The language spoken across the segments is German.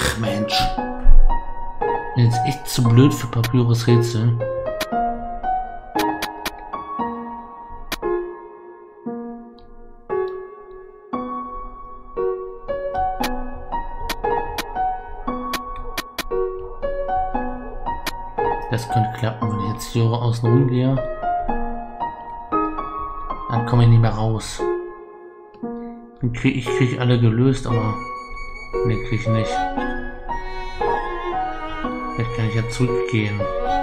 Ach Mensch. Bin jetzt echt zu blöd für Papyrus Rätsel. Das könnte klappen, wenn ich jetzt hier außen rumgehe. Dann komme ich nicht mehr raus. Ich kriege alle gelöst, aber ne, kriege ich nicht. Vielleicht kann ich ja zurückgehen.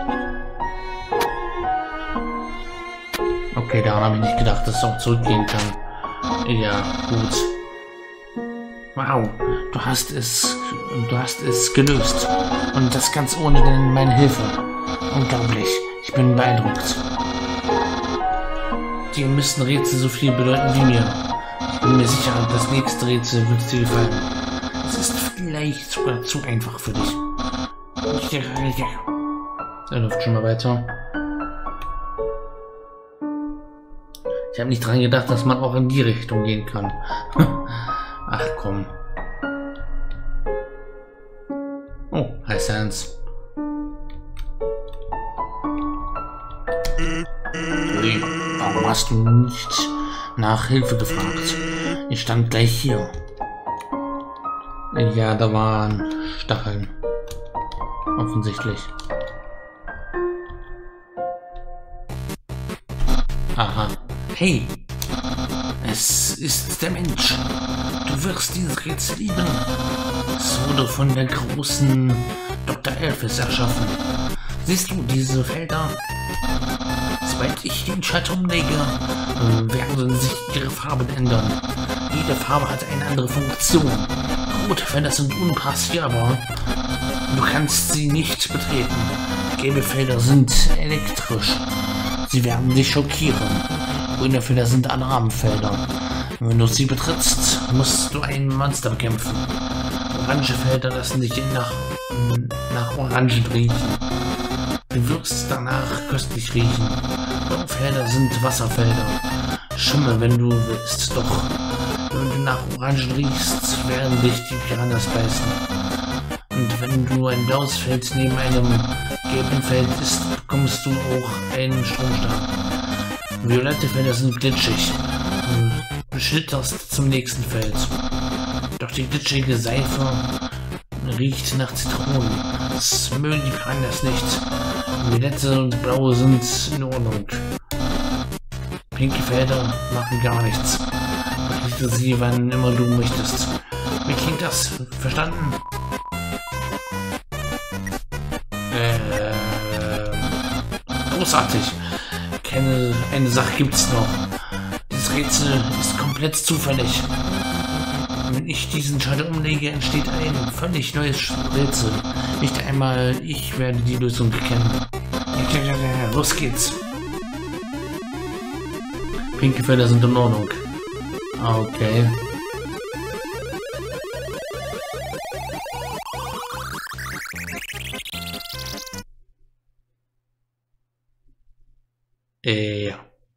Okay, daran habe ich nicht gedacht, dass ich auch zurückgehen kann. Ja, gut. Wow, du hast es gelöst. Und das ganz ohne meine Hilfe. Unglaublich. Ich bin beeindruckt. Dir müssten Rätsel so viel bedeuten wie mir. Ich bin mir sicher, das nächste Rätsel wird dir gefallen. Es ist vielleicht sogar zu einfach für dich. Er läuft schon mal weiter. Ich habe nicht dran gedacht, dass man auch in die Richtung gehen kann. Ach komm. Oh, hi Sans. Hey, warum hast du nicht nach Hilfe gefragt? Ich stand gleich hier. Ja, da waren Stacheln. Offensichtlich. Aha. Hey! Es ist der Mensch. Du wirst dieses Rätsel lieben. Es wurde von der großen Dr. Elphys erschaffen. Siehst du diese Felder? Sobald ich den Schalter umlege, werden sich ihre Farben ändern. Jede Farbe hat eine andere Funktion. Rote Felder sind unpassierbar. Du kannst sie nicht betreten. Gelbe Felder sind elektrisch. Sie werden dich schockieren. Grüne Felder sind Alarmfelder. Wenn du sie betrittst, musst du ein Monster bekämpfen. Orange Felder lassen dich nach Orangen riechen. Du wirst danach köstlich riechen. Blaue Felder sind Wasserfelder. Schimme, wenn du willst. Doch wenn du nach Orangen riechst, werden dich die Piranhas beißen. Und wenn du ein blaues Feld neben einem gelben Feld isst, bekommst du auch einen Stromstab. Violette Felder sind glitschig. Du schlitterst zum nächsten Feld. Doch die glitschige Seife riecht nach Zitronen. Das mögen die Piranhas nicht. Violette und blaue sind in Ordnung. Pinke Felder machen gar nichts. Betritte sie, wann immer du möchtest. Wie klingt das? Verstanden? Großartig. Eine Sache gibt's noch. Dieses Rätsel ist komplett zufällig. Wenn ich diesen Schalter umlege, entsteht ein völlig neues Rätsel. Nicht einmal ich werde die Lösung kennen. Los geht's. Pinke Felder sind in Ordnung. Okay. Ja.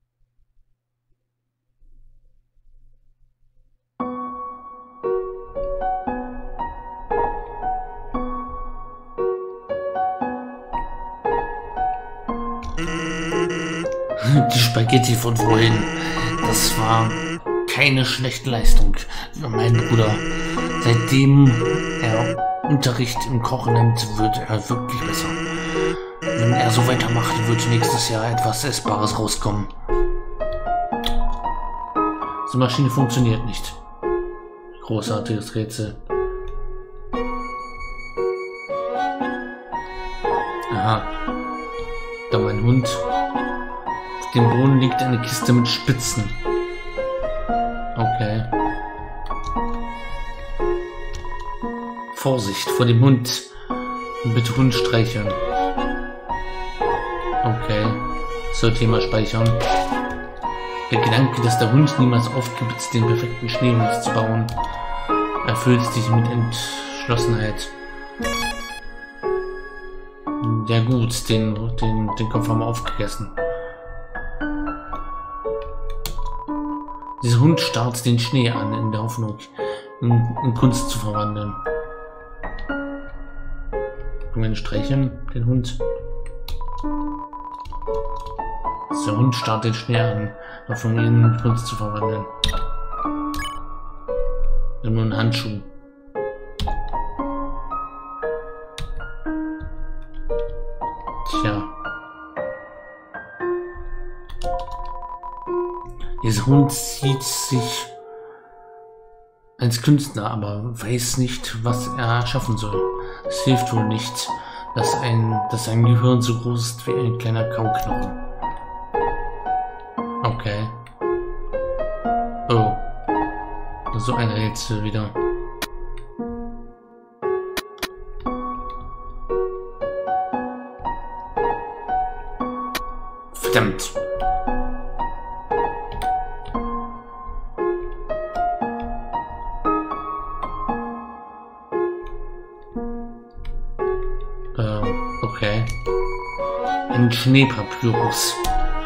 Die Spaghetti von vorhin. Das war keine schlechte Leistung für meinen Bruder. Seitdem er Unterricht im Kochen nimmt, wird er wirklich besser. Wenn er so weitermacht, wird nächstes Jahr etwas Essbares rauskommen. Die Maschine funktioniert nicht. Großartiges Rätsel. Aha. Da mein Hund. Auf dem Boden liegt eine Kiste mit Spitzen. Okay. Vorsicht vor dem Hund. Bitte Hund streicheln. Okay. Sollte ich mal speichern. Der Gedanke, dass der Hund niemals aufgibt, den perfekten Schneemann zu bauen, erfüllt dich mit Entschlossenheit. Ja gut, den Kopf haben wir aufgegessen. Dieser Hund starrt den Schnee an, in der Hoffnung, in Kunst zu verwandeln. Können wir ihn streicheln, den Hund? Der Hund starrt den Schnee an, auf um ihn in Kunst zu verwandeln. Wir haben nur einen Handschuh. Tja. Dieser Hund sieht sich als Künstler, aber weiß nicht, was er schaffen soll. Es hilft wohl nicht, dass sein Gehirn so groß ist wie ein kleiner Kauknochen. Okay. Oh. So ein Rätsel wieder. Verdammt. Okay. Ein Schneepapyrus.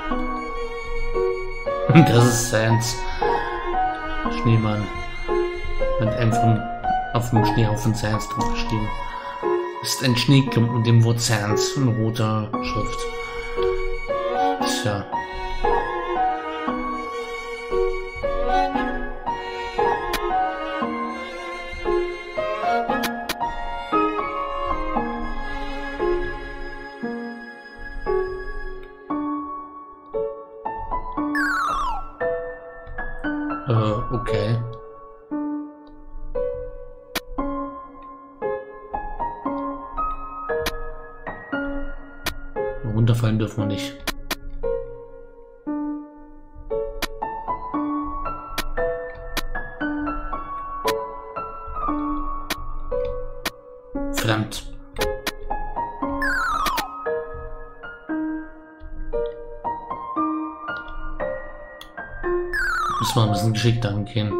Das ist Sans. Schneemann. Mit einem auf dem Schneehaufen Sans draufgeschrieben. Das ist ein Schneeklumpen mit dem Wort Sans in roter Schrift. Tja. Okay. Runterfallen dürfen wir nicht. Verdammt. Müssen wir ein bisschen geschickt angehen.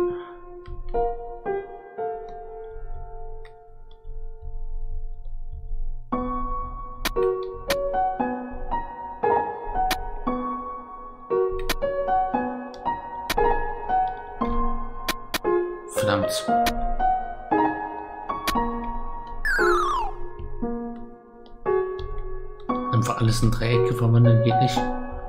Verdammt. Einfach alles in Dreiecke verwandeln geht nicht.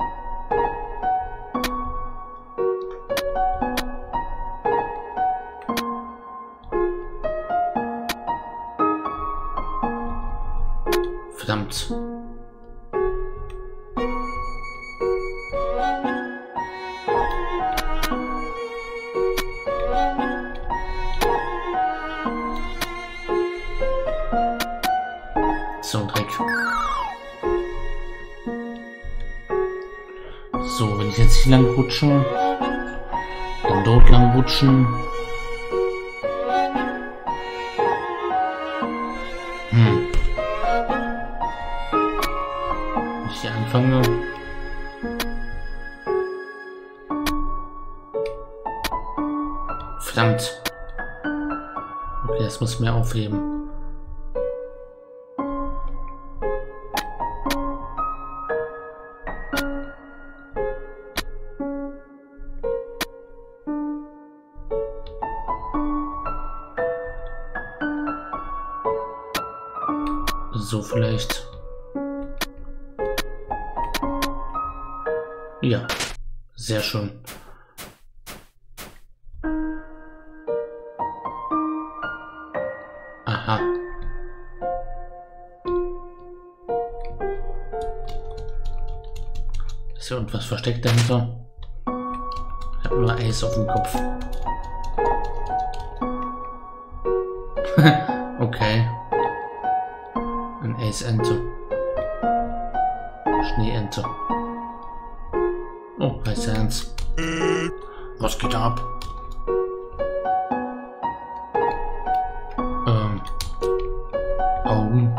Verdammt. So, Dreck. So, wenn ich jetzt hier lang rutsche, dann dort lang rutschen. Ich hier anfange. Verdammt. Okay, das muss ich mir aufheben. So vielleicht. Ja, sehr schön. Aha. Ist hier irgendwas versteckt dahinter? Ich habe nur Eis auf dem Kopf. Okay. Ein Eisente. Schneeente. Oh, bei Sans. Was geht ab? Augen.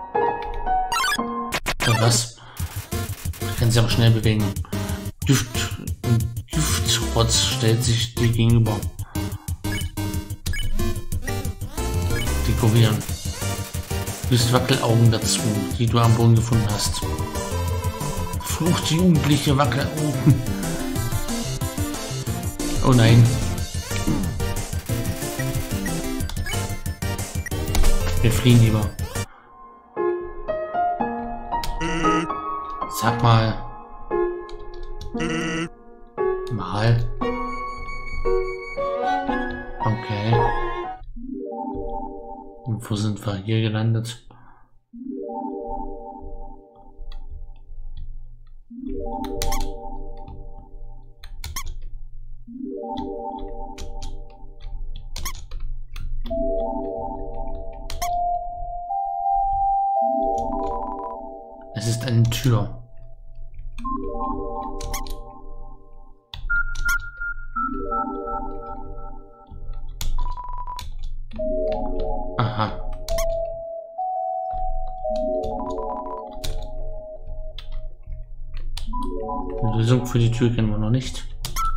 Was? Ich kann sie aber schnell bewegen. Düftrotz stellt sich dir gegenüber. Dekorieren. Löst Wackelaugen dazu, die du am Boden gefunden hast. Flucht die jugendliche Wackelaugen. Oh nein. Wir fliehen lieber. Sag mal. Mal. Okay. Und wo sind wir hier gelandet? Es ist eine Tür. Aha. Die Lösung für die Tür kennen wir noch nicht.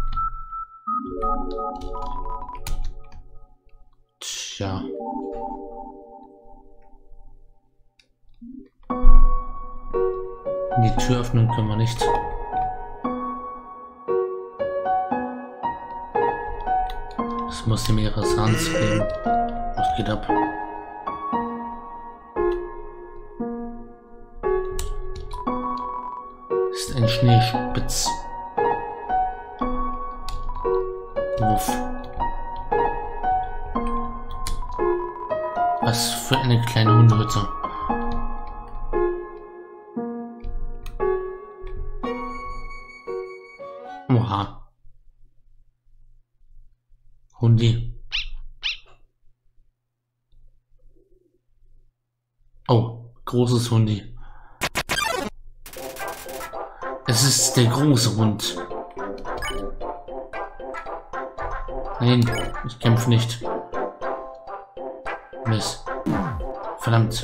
Tja. Die Tür öffnen können wir nicht. Es muss dem ihre Sans geben. Was geht ab? Ist ein Schneespitz. Wuff. Was für eine kleine Hundehütte. Oha. Hundi. Oh, großes Hundi. Es ist der große Hund. Nein, ich kämpfe nicht. Mist. Verdammt.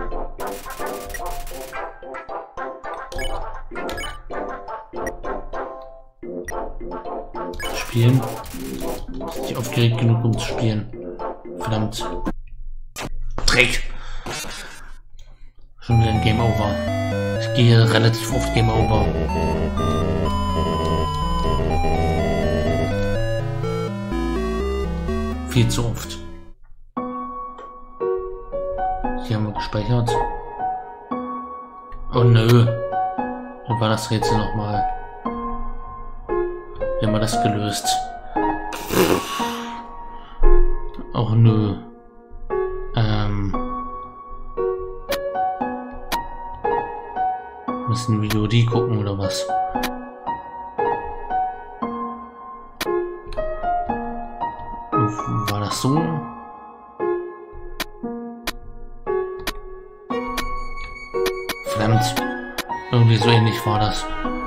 Spielen. Ist nicht aufgeregt genug, um zu spielen. Verdammt. Dreck. Schon wieder ein Game Over. Ich gehe relativ oft Game Over. Viel zu oft. Hier haben wir gespeichert. Oh nö. Wie war das Rätsel nochmal? Wie haben wir das gelöst? Oh nö. Müssen wir VOD gucken oder was? War das so? Verdammt. Irgendwie so ähnlich war das.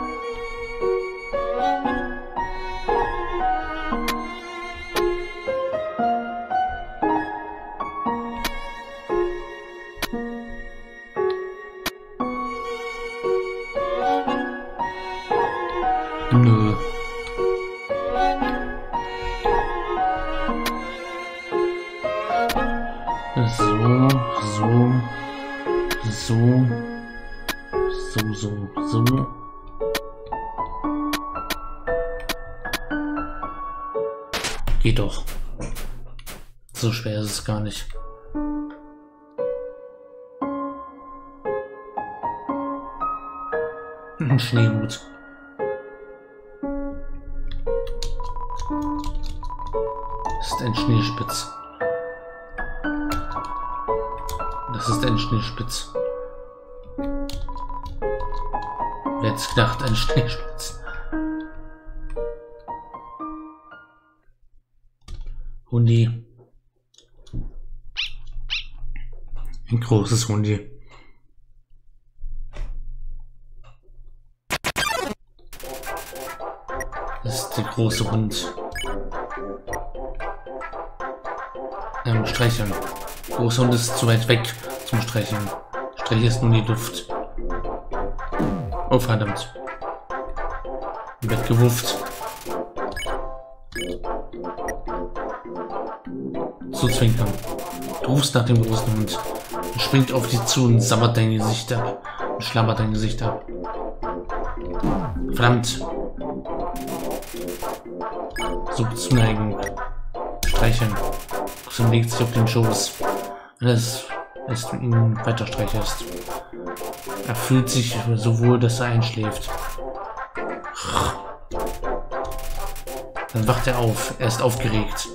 Nö. So. Geht doch. So schwer ist es gar nicht. Ein Schneehut. Das ist ein Schneespitz. Das ist ein Schneespitz. Wer hätte gedacht, ein Schneespitz? Hundi. Ein großes Hundi. Das ist der große Hund. Streicheln. Großer Hund ist zu weit weg zum Streicheln. Streicheln ist nur die Luft. Oh verdammt. Wird gewufft. So zwinkern. Du rufst nach dem großen Hund. Er springt auf dich zu und sabbert dein Gesicht ab. Und schlabbert dein Gesicht ab. Verdammt. Sucht Zuneigung. Streicheln. Kussum legt sich auf den Schoß. Alles, als du ihn weiter streichelst. Er fühlt sich so wohl, dass er einschläft. Dann wacht er auf. Er ist aufgeregt.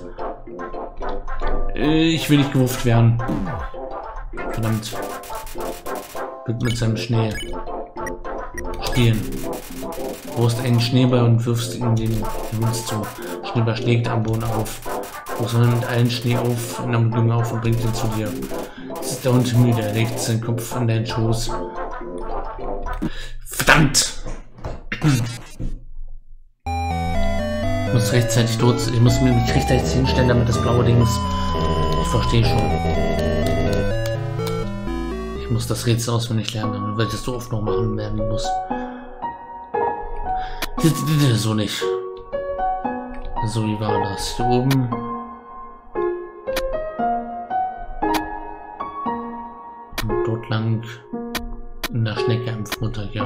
Ich will nicht gewupft werden. Verdammt. Wird mit seinem Schnee stehen. Du hast einen Schneeball und wirfst ihn den Hund zu. Schneeball schlägt am Boden auf. Du hast mit allen Schnee auf in der Umgebung auf und bringt ihn zu dir. Jetzt ist der Hund müde. Er legt seinen Kopf an deinen Schoß. Verdammt! Ich muss rechtzeitig dort. Ich muss mich rechtzeitig hinstellen, damit das blaue Ding ist. Ich verstehe schon. Ich muss das Rätsel auswendig lernen, weil ich das so oft noch machen werden muss. So nicht. So, wie war das? Hier oben. Und dort lang in der Schnecke am Futter, ja.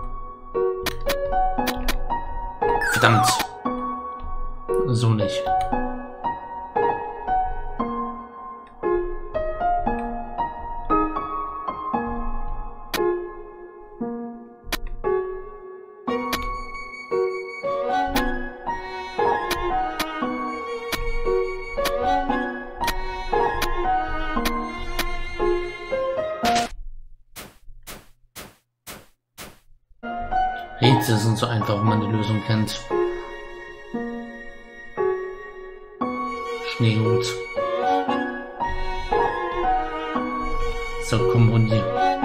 Verdammt. So nicht. Rätsel sind so einfach, wenn man die Lösung kennt. Schneehut. So, komm, Hundi.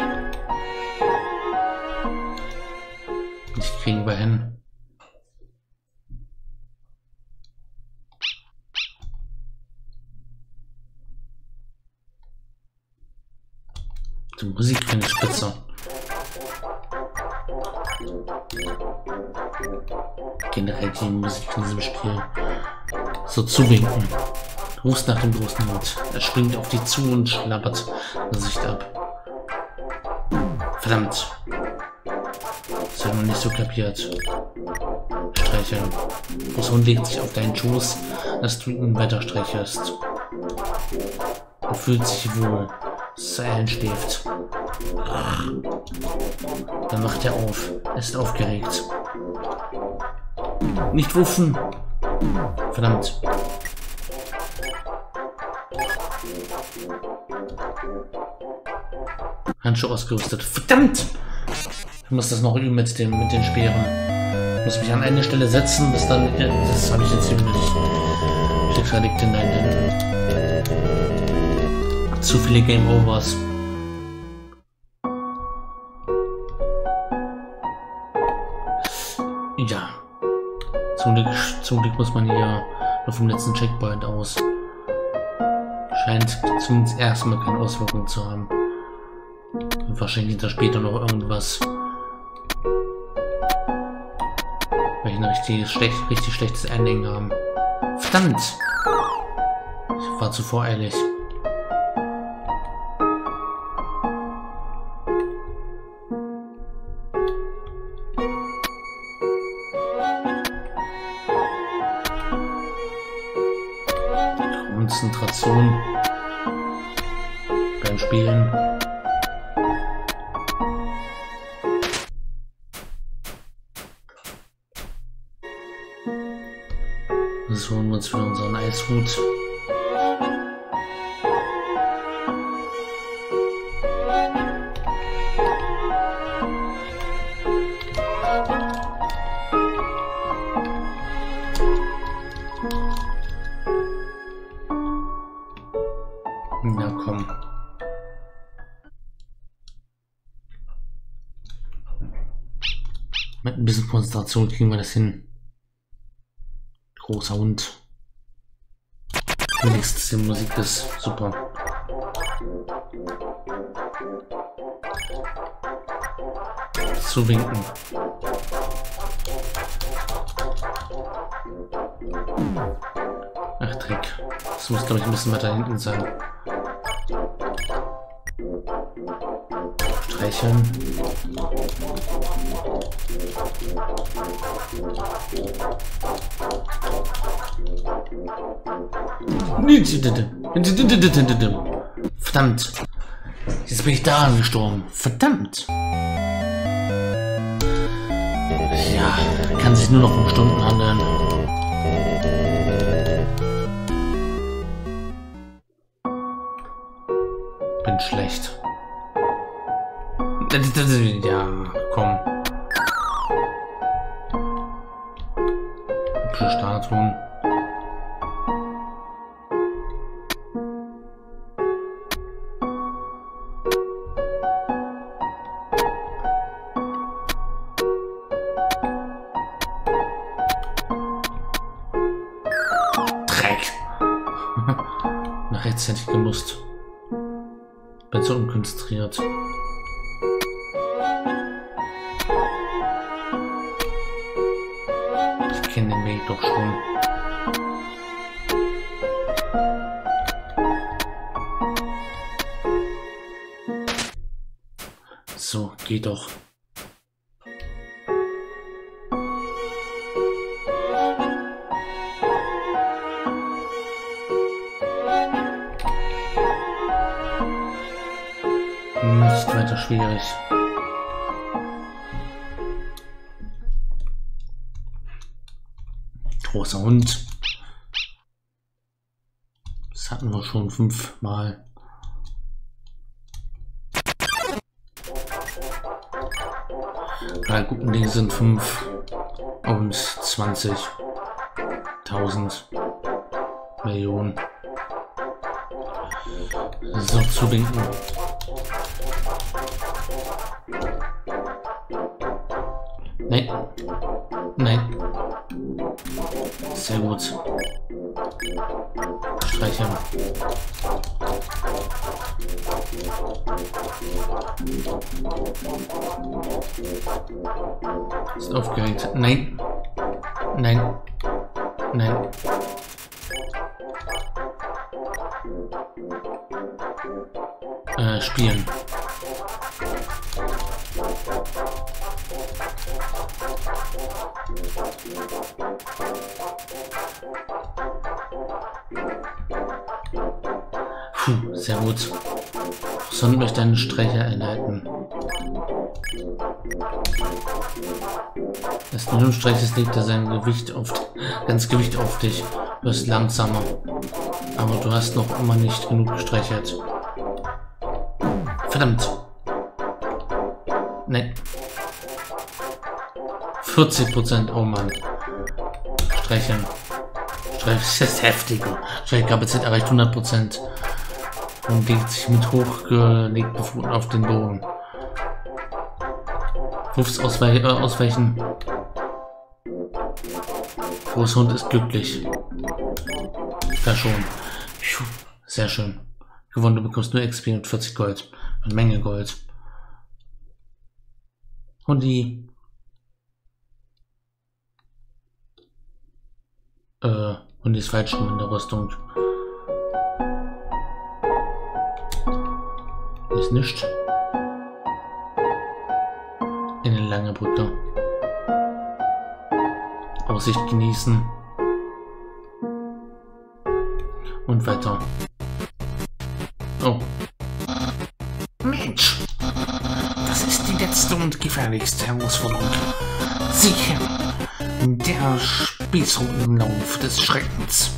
Das kriegen wir hin. Die Musik finde ich spitze. Generell die Musik in diesem Spiel. So zuwinken. Du rufst nach dem großen Hund. Er springt auf dich zu und schlappert das Gesicht ab. Verdammt. Das habe ich noch nicht so kapiert. Streicheln. Das Hund legt sich auf deinen Schoß, dass du ihn weiter streichelst. Er fühlt sich wohl, dass er einschläft. Dann wacht er auf. Er ist aufgeregt. Nicht wuffen! Verdammt. Handschuhe ausgerüstet. Verdammt! Ich muss das noch üben mit den Speeren. Ich muss mich an eine Stelle setzen, bis dann... Das habe ich jetzt hier nicht. Liegt in deinen Händen. Zu viele Game Overs. Ja. Zum Glück muss man hier nur vom letzten Checkpoint aus. Scheint zumindest erstmal keine Auswirkungen zu haben. Und wahrscheinlich ist da später noch irgendwas. Weil ich ein richtig schlechtes Ending haben. Verdammt! Ich war zu voreilig. Konzentration beim Spielen. So, holen wir uns wieder unseren Eishut. Na komm. Mit ein bisschen Konzentration kriegen wir das hin. Großer Hund. Wenigstens die Musik ist super. Zu winken. Ach Dreck. Das muss, glaube ich, ein bisschen weiter hinten sein. Streicheln. Verdammt. Jetzt bin ich da gestorben. Verdammt. Tja, kann sich nur noch um Stunden handeln. Bin schlecht. Ja, komm. Hübsche Statuen. Dreck. Nach rechts hätte ich gemusst. Bin so unkonzentriert. Ich kenne den Weg doch schon. So, geht doch. Nicht weiter schwierig. Großer Hund. Das hatten wir schon 5-mal. Drei guten Dinge sind 5 und 20.000 Millionen. So, zudenken. Nein. Nein. Sehr gut. Streichern. Ist aufgeregt. Nein. Nein. Nein. Spielen. Puh, sehr gut. Sonst möchte einen Streicher erleiten. Das Streich legt er sein Gewicht auf, ganz Gewicht auf dich. Du bist langsamer. Aber du hast noch immer nicht genug gestreichert. Verdammt. Nein. 40%, oh Mann. Streicheln. Das ist heftiger. Streichkapazität erreicht 100% und legt sich mit hochgelegten Pfoten auf den Boden. Wuffs ausweichen. Großhund ist glücklich. Da schon. Sehr schön. Gewonnen, du bekommst nur XP und 40 Gold. Eine Menge Gold. Hundi. Hundi ist falsch rum in der Rüstung. Ist nichts. In eine lange Brücke. Aussicht genießen. Und weiter. Oh. Mensch! Das ist die letzte und gefährlichste Herausforderung. Sicher! Der Spießrutenlauf des Schreckens.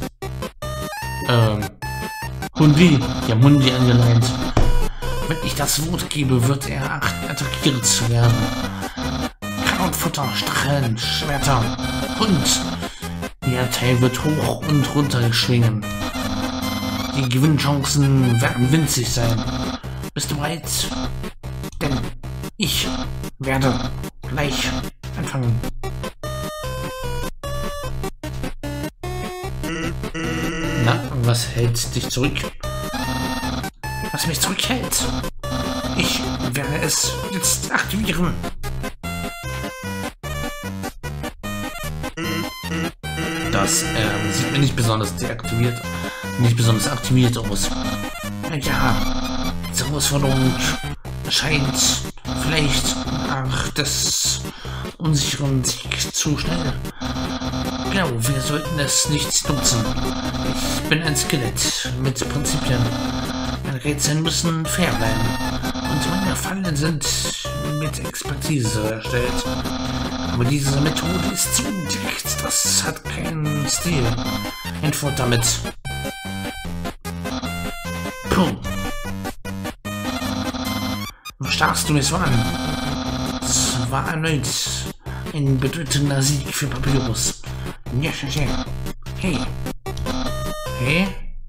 Hundi. Die haben Hundi angeleint. Wenn ich das Wort gebe, wird er attackiert werden. Krautfutter, Stacheln, Schwerter, Hund. Der Teil wird hoch und runter schwingen. Die Gewinnchancen werden winzig sein. Bist du bereit? Denn ich werde gleich anfangen. Na, was hält dich zurück? Was mich zurückhält? Ich werde es jetzt aktivieren. Das sieht mir nicht besonders aktiviert aus. Ja, diese Herausforderung scheint vielleicht nach des unsicheren Sieg zu schnell. Genau, wir sollten es nicht nutzen. Ich bin ein Skelett mit Prinzipien. Meine Rätsel müssen fair bleiben. Und meine Fallen sind mit Expertise erstellt. Aber diese Methode ist zu dicht. Das hat keinen Stil. Entfort damit. Puh. Wo starrst du mich so an? Es war erneut ein bedeutender Sieg für Papyrus. Ja, ja, ja. Hey. Hey?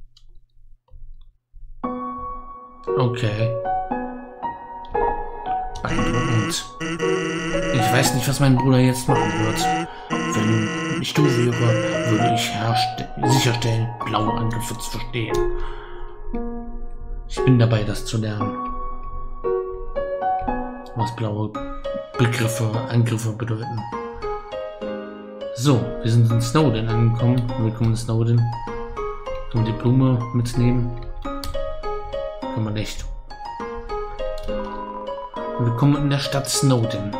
Okay. Beeindruckend. Ich weiß nicht, was mein Bruder jetzt machen wird. Wenn ich du wäre, würde ich sicherstellen, blaue Angriffe zu verstehen. Ich bin dabei, das zu lernen. Was blaue Angriffe bedeuten. So, wir sind in Snowden angekommen. Willkommen in Snowden. Können wir die Blume mitnehmen? Können wir nicht. Willkommen in der Stadt Snowden.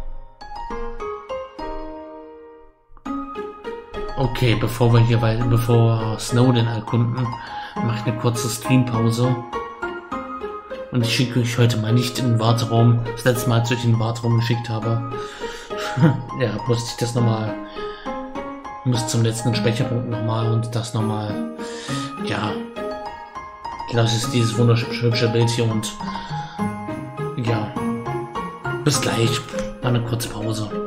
Okay, bevor wir Snowden erkunden, mache ich eine kurze Streampause. Und ich schicke euch heute mal nicht in den Warteraum. Das letzte Mal, als ich in den Warteraum geschickt habe, ja, musste ich das nochmal, muss zum letzten Speicherpunkt nochmal und das nochmal, ja, das ist dieses wunderschöne Bild hier und ja, bis gleich, mal eine kurze Pause.